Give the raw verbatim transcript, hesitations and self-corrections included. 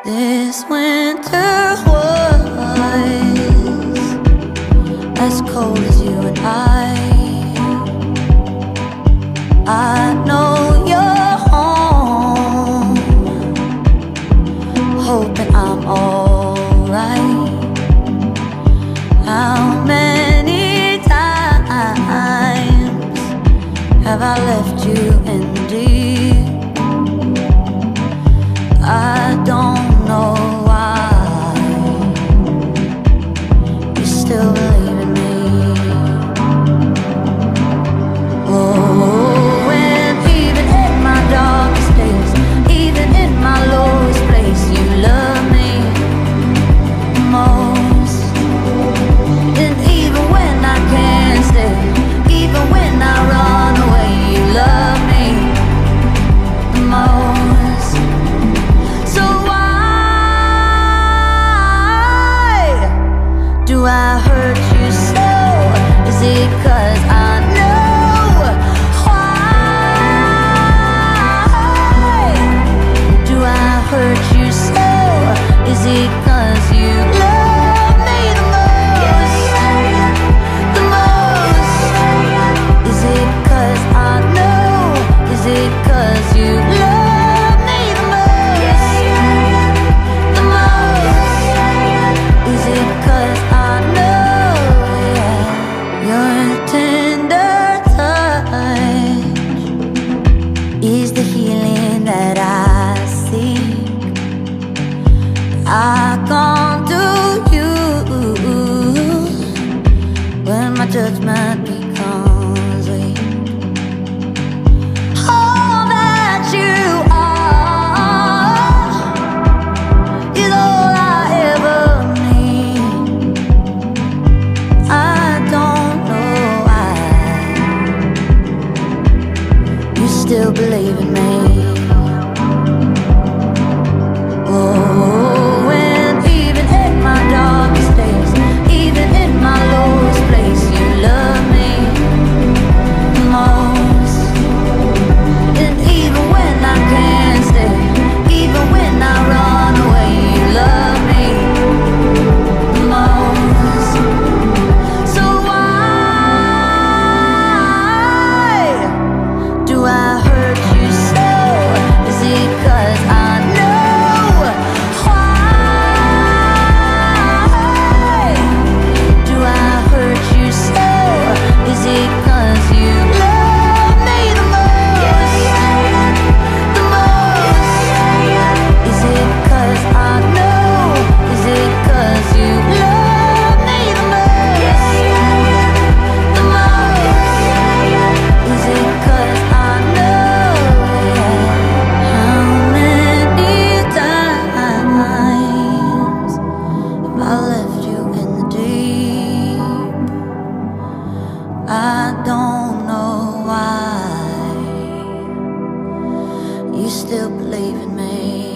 This winter was as cold as you and I. I know you're home, hoping I'm alright. How many times have I left you in deep? I don't know why you still believe in me. Oh, and even in my darkest days, even in my lowest place, you love me most. And even when I can't stay, even when I run away, you love me the most. So why do I hurt you so? Is it 'cause I know? Why do I hurt you so? Is it 'cause you love me the most? The most. Is it 'cause I know? Is it 'cause you love me the most? The most. Is it 'cause I know, yeah, your tender touch is the healing that I seek. I can't do you when my judgment becomes weak. All that you are is all I ever need. I don't know why you still believe in me. Oh, and even in my darkest days, even in my lowest place, you love me most. And even when I can't stay, even when I run away, you love me the most. So why do I hurt you so? Is it 'cause I know? Why do I hurt you so? Is it 'cause you love me the most? The most. Is it 'cause I know? Is it 'cause you love me the most? The most. Is it 'cause I know, yeah, how many times have I left you in the deep? I don't know why you still believe in me.